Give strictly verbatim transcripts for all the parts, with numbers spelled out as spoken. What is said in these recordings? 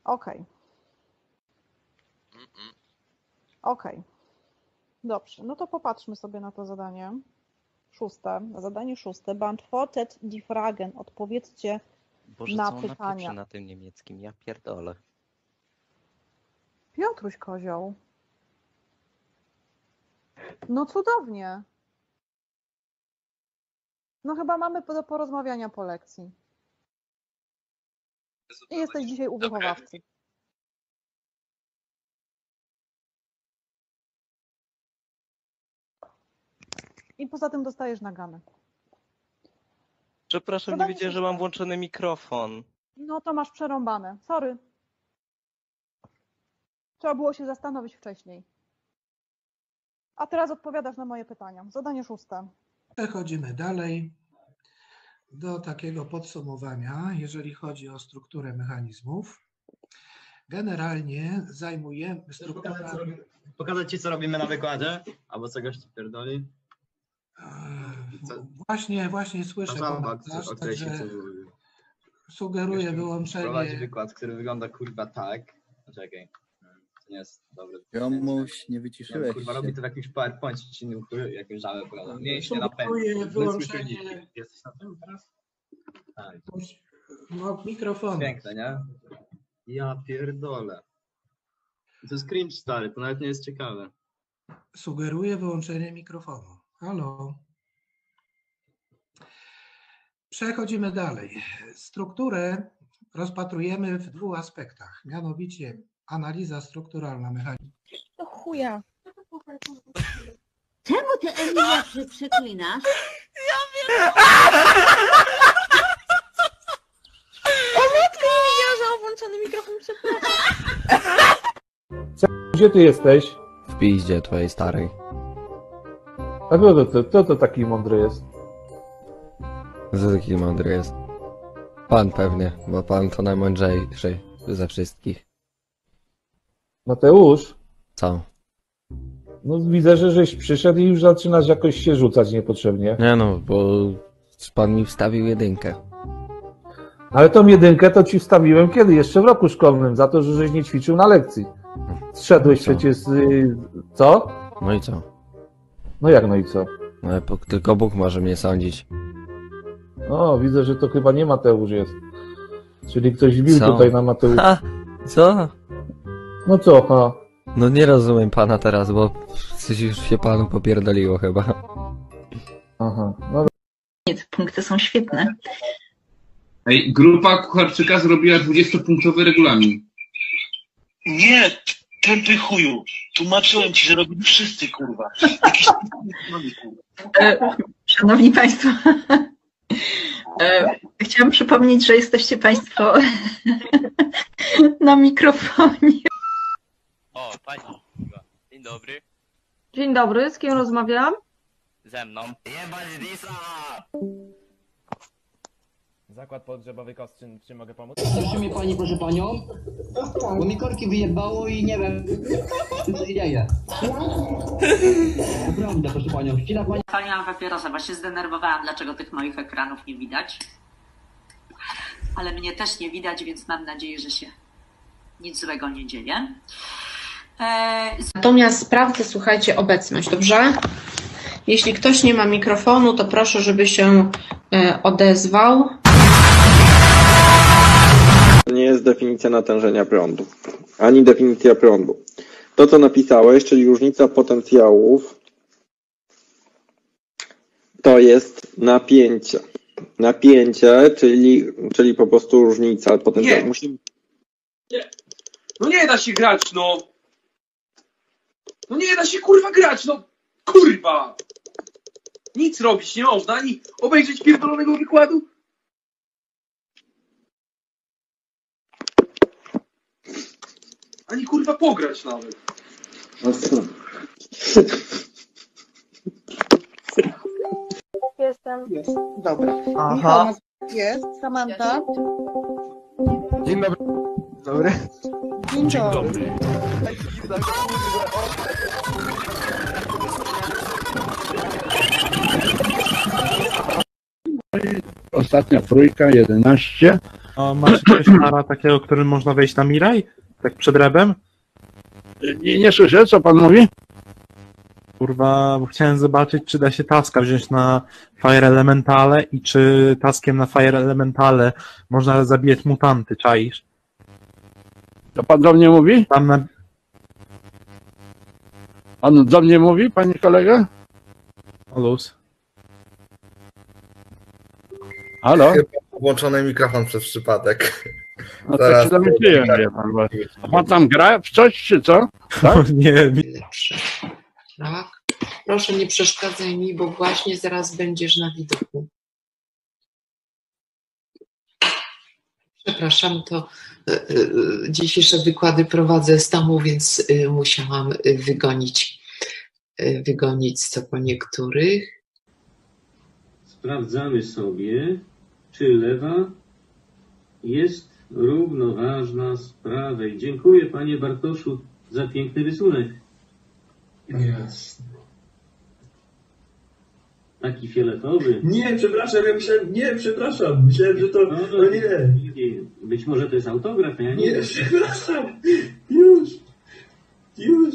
Okej. Okej. Dobrze, no to popatrzmy sobie na to zadanie. Szóste, zadanie szóste. Beantwortet die Fragen. Odpowiedzcie Boże, na co on pytania. napieprzy na tym niemieckim, ja pierdolę. Piotruś Kozioł. No cudownie. No chyba mamy do porozmawiania po lekcji. I jesteś dzisiaj u wychowawcy. I poza tym dostajesz nagany. Przepraszam, nie Zadanie wiedziałem, że szóste. mam włączony mikrofon. No to masz przerąbane. Sorry. Trzeba było się zastanowić wcześniej. A teraz odpowiadasz na moje pytania. Zadanie szóste. Przechodzimy dalej do takiego podsumowania, jeżeli chodzi o strukturę mechanizmów. Generalnie zajmujemy strukturę... Pokazać, co robi- pokazać ci, co robimy na wykładzie? Albo co gości pierdoli? Co? Właśnie, właśnie słyszę Ta żaba, komentarz, o której się także tu... sugeruję Prowadzi wyłączenie... wykład, który wygląda kurwa tak. Czekaj. To nie jest dobre. Jomuś, nie Ja, wyciszyłeś kurwa, się. robi to w jakimś PowerPoincie czy innym chuju, jakąś żabę opowiada. Mięśnie na pędzi. Sugeruję wyłączenie... Jesteś na tym teraz? Tak. No, mikrofonu. Piękne, nie? Ja pierdolę. To jest cringe, stary, to nawet nie jest ciekawe. Sugeruję wyłączenie mikrofonu. Halo. Przechodzimy dalej. Strukturę rozpatrujemy w dwóch aspektach, mianowicie analiza strukturalna mechanizmu. Do chuja. Czemu ty Emilia przy, przyklinasz? O matko, nie wiedziałam, że mam włączony mikrofon, przepraszam. Gdzie ty jesteś? W piździe twojej starej. A kto to, to, to, to taki mądry jest? Co taki mądry jest? Pan pewnie, bo pan to najmądrzejszy ze wszystkich. Mateusz? Co? No widzę, że żeś przyszedł i już zaczynasz jakoś się rzucać niepotrzebnie. Nie no, bo pan mi wstawił jedynkę. Ale tą jedynkę to ci wstawiłem kiedy? Jeszcze w roku szkolnym, za to, że żeś nie ćwiczył na lekcji. Zszedłeś Co? przecież... y, Co? No i co? No jak no i co? No, tylko Bóg może mnie sądzić. No, widzę, że to chyba nie Mateusz jest. Czyli ktoś wbił Co? tutaj na Mateusz. Ha! Co? No co, ha? No nie rozumiem pana teraz, bo coś już się panu popierdoliło chyba. Aha, no Punkty są świetne. Ej, grupa Kucharczyka zrobiła dwudziestopunktowy regulamin. Nie, tępy chuju. Tłumaczyłem ci, że robili wszyscy, kurwa. Jakiś... E, szanowni Państwo, e, chciałam przypomnieć, że jesteście Państwo na mikrofonie. O, pani. Dzień dobry. Dzień dobry, z kim rozmawiam? Ze mną. Jebać Disa! Zakład pogrzebowy Kostrzyn, czy mogę pomóc? Proszę mnie pani, proszę panią, bo mi korki wyjebało i nie wiem, co się dzieje. Naprawdę, proszę panią, ścina pani... Paliłam papierosa, bo się zdenerwowałam, dlaczego tych moich ekranów nie widać. Ale mnie też nie widać, więc mam nadzieję, że się nic złego nie dzieje. Eee... Natomiast sprawdzę, słuchajcie, obecność, dobrze? Jeśli ktoś nie ma mikrofonu, to proszę, żeby się e, odezwał. To nie jest definicja natężenia prądu, ani definicja prądu. To, co napisałeś, czyli różnica potencjałów, to jest napięcie. Napięcie, czyli, czyli po prostu różnica potencjału. Nie. Musimy... Nie. No nie da się grać, no! No nie da się kurwa grać, no! Kurwa! Nic robić nie można, ani obejrzeć pierdolonego wykładu. Ani kurwa pograć nawet. Jestem. Jest. Dobra. Aha. Michał jest. Samantha. Dzień dobry. Dobry. Dzień dobry. Ostatnia trójka, jedenaście. A masz jakiegoś para takiego, którym można wejść na Miraj? Tak przed rebem? Nie, nie słyszę, co pan mówi? Kurwa, bo chciałem zobaczyć, czy da się taska wziąć na Fire Elementale i czy taskiem na Fire Elementale można zabijać mutanty, czaisz? To pan do mnie mówi? Tam na... Pan do mnie mówi, panie kolega? Luz. Halo? Włączony mikrofon przez przypadek. No to się dowiedziałem, wie pan, bo... A pan tam gra w coś, czy co? Tak? Nie. Tak. Proszę, nie przeszkadzaj mi, bo właśnie zaraz będziesz na widoku. Przepraszam, to y, y, dzisiejsze wykłady prowadzę z domu, więc y, musiałam y, wygonić, y, wygonić co po niektórych. Sprawdzamy sobie, czy lewa jest równoważna z prawej. Dziękuję, panie Bartoszu, za piękny rysunek. Jasne. Taki fioletowy. Nie, przepraszam, ja myślałem, nie, przepraszam, myślałem, że to, No, no, no nie. Być może to jest autograf, ja nie Nie, wiem. przepraszam, już, już.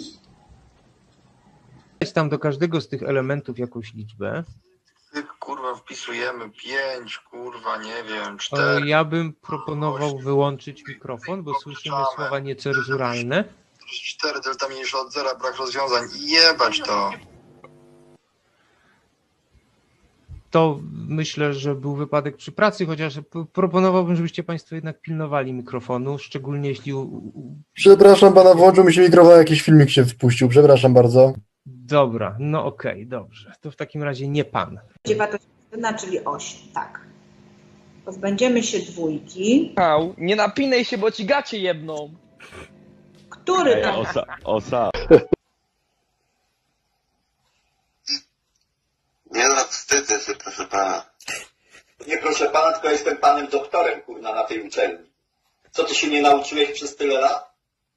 Weź tam do każdego z tych elementów jakąś liczbę. Kurwa, wpisujemy pięć, kurwa, nie wiem, O, cztery. ja bym proponował wyłączyć mikrofon, bo słyszymy słowa niecenzuralne. cztery, delta mniejsza od zera, brak rozwiązań. Jebać to. To myślę, że był wypadek przy pracy, chociaż p- proponowałbym, żebyście Państwo jednak pilnowali mikrofonu, szczególnie jeśli... U... u- Przepraszam pana, włączył mi się mikrofon, jakiś filmik się wpuścił, przepraszam bardzo. Dobra, no okej, dobrze. To w takim razie nie Pan. Będzie wartość jedyna, czyli osiem, tak. Pozbędziemy się dwójki. Au, nie napinaj się, bo ci gacie jebną. Który Ej, tam? osa, osa. Nie no, wstydzę się, proszę pana. Nie proszę pana, tylko jestem panem doktorem, kurna, na tej uczelni. Co ty się nie nauczyłeś przez tyle lat?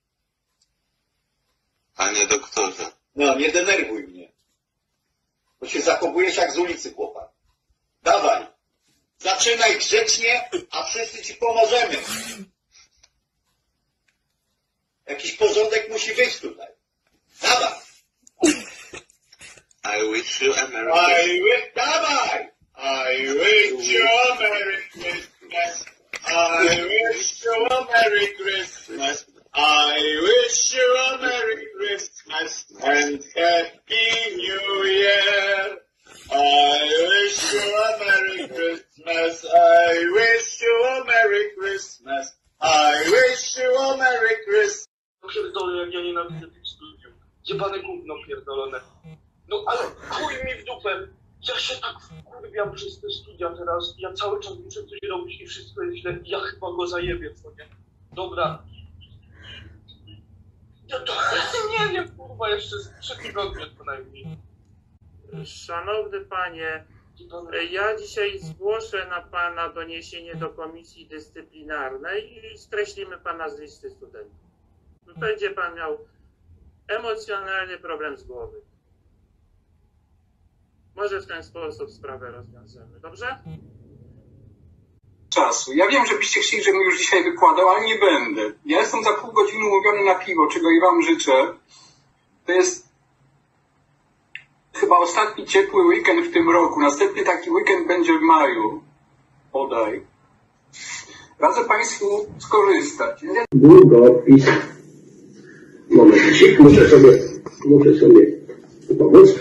Panie doktorze. No, nie denerwuj mnie. Bo się zachowujesz jak z ulicy, chłopak. Dawaj. Zaczynaj grzecznie, a wszyscy ci pomożemy. Jakiś porządek musi być tutaj. Dawaj. I wish you a Merry Christmas. I wish, dawaj! I wish you a Merry Christmas. I wish you a Merry Christmas. I wish you a Merry Christmas and Happy New Year. I wish you a Merry Christmas. I wish you a Merry Christmas. I wish you a Merry Christmas. Pierdolę, jak ja nienawidzę tych studiów. Jebane gówno pierdolone. No ale chuj mi w dupę. Ja się tak wkurwiam przez te studia teraz. Ja cały czas muszę coś robić i wszystko jest źle. Ja chyba go zajebię, co nie? Dobra. Ja to nie wiem, kurwa, jeszcze z trzy tygodnie co najmniej. Szanowny panie, ja dzisiaj zgłoszę na pana doniesienie do komisji dyscyplinarnej i skreślimy pana z listy studentów. Będzie pan miał emocjonalny problem z głowy. Może w ten sposób sprawę rozwiążemy, dobrze? Czasu. Ja wiem, że byście chcieli, żebym już dzisiaj wykładał, ale nie będę. Ja jestem za pół godziny umówiony na piwo, czego i wam życzę. To jest chyba ostatni ciepły weekend w tym roku. Następny taki weekend będzie w maju. Podaj. Radzę państwu skorzystać. Długopis. Momencik, muszę sobie, muszę sobie pomóc.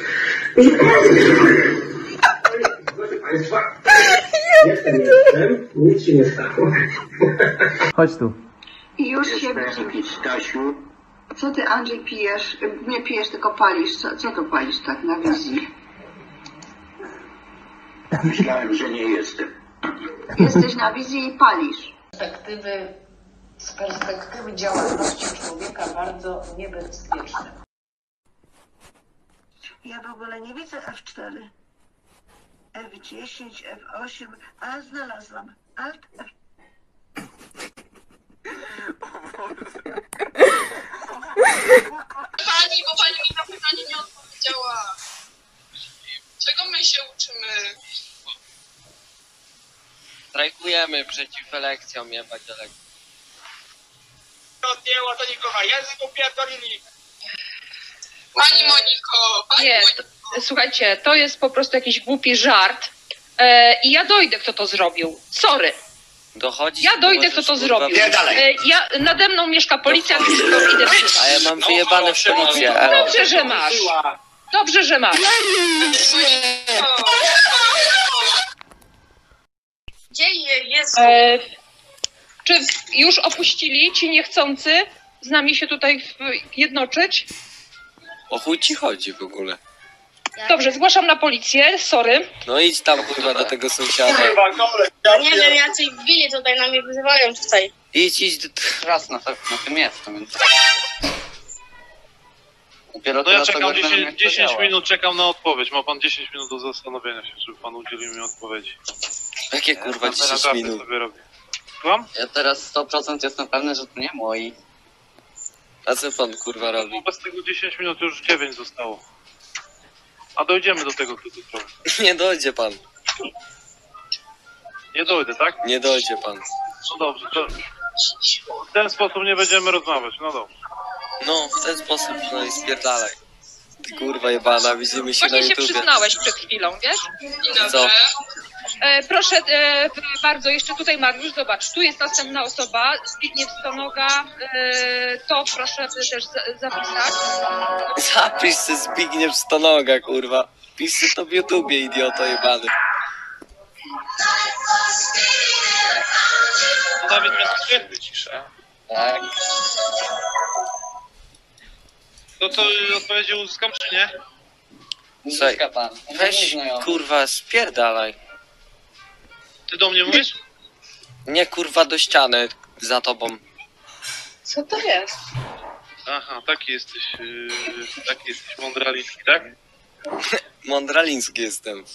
Proszę państwa, jestem, jestem, nic się nie stało. Chodź tu. I już się widzi. Stasiu, Co ty, Andrzej, pijesz? Nie pijesz, tylko palisz. Co, co to palisz tak na wizji? myślałem, że nie jestem. Jesteś na wizji i palisz. Z perspektywy, z perspektywy działalności człowieka bardzo niebezpieczne. Ja w ogóle nie widzę F cztery. F dziesięć, F osiem, a znalazłam. Alt F. Pani, bo pani mi na pytanie nie odpowiedziała. Czego my się uczymy? Strajkuję. Protestujemy przeciw elekcjom, jebać elekcjom. Odjęła to nikogo, język upierdolili. Pani Moniko, pani Nie, to, słuchajcie, to jest po prostu jakiś głupi żart. E, I ja dojdę, kto to zrobił. Sorry. Dochodzi. Ja dojdę, kto to zrobił. E, ja, nade mną mieszka policja, więc to idę przyjść. A ja mam wyjebane w policję. Elo. Dobrze, że masz. Dobrze, że masz. Gdzie jest? E, czy już opuścili ci niechcący z nami się tutaj w- jednoczyć? O chuj ci chodzi w ogóle. Dobrze, zgłaszam na policję, sorry. No idź tam kurwa do tego sąsiada. Nie wiem, jacyś bili tutaj na mnie wyzywają tutaj. Idź, idź do... Raz na, na tym jestem, więc... Dopiero No ja teraz czekam ogarnąłem, dziesięć, jak to dziesięć działa. minut, czekam na odpowiedź. Ma pan dziesięć minut do zastanowienia się, żeby pan udzielił mi odpowiedzi. Jakie kurwa Ja dziesięć naprawdę minut? sobie robię. Słucham? Ja teraz sto procent jestem pewny, że to nie moi. A co pan kurwa robi? Bez tego dziesięć minut już dziewięć zostało. A dojdziemy do tego, kto to zrobi. Nie dojdzie pan. Nie dojdę, tak? Nie dojdzie pan. No dobrze, to w ten sposób nie będziemy rozmawiać, no dobrze. No, w ten sposób, no i spierdalaj. Ty kurwa jebana, widzimy się na Właśnie się YouTubie. przyznałeś przed chwilą, wiesz? Co? E, proszę e, bardzo, jeszcze tutaj Mariusz, zobacz, tu jest następna osoba, Zbigniew Stonoga, e, to proszę też za, zapisać. Zapisz se Zbigniew Stonoga, kurwa. Pisz se to w YouTubie, idioto jebany. To Dawid mnie stwierdzi ciszę. Tak. To co, odpowiedzi uzyskam czy nie? Słuchaj, weź kurwa spierdalaj. Ty do mnie mówisz? Nie kurwa do ściany za tobą. Co to jest? Aha, taki jesteś, yy, taki jesteś mądralicki, tak? Mądraliński jestem.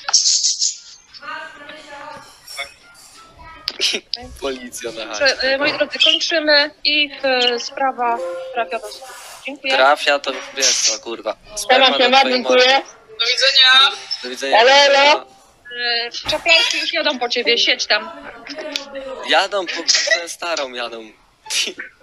Policja na Dobrze, chacie. e, moi drodzy, kończymy i e, sprawa trafia do sądu. Dziękuję. Trafia to wiesz co, kurwa. Siema, do siema, twojej dziękuję. mordy. Do widzenia. Do widzenia. Elo, elo. E, Czaplarki już jadą po ciebie, siedź tam. Jadą po twoją starą, jadą.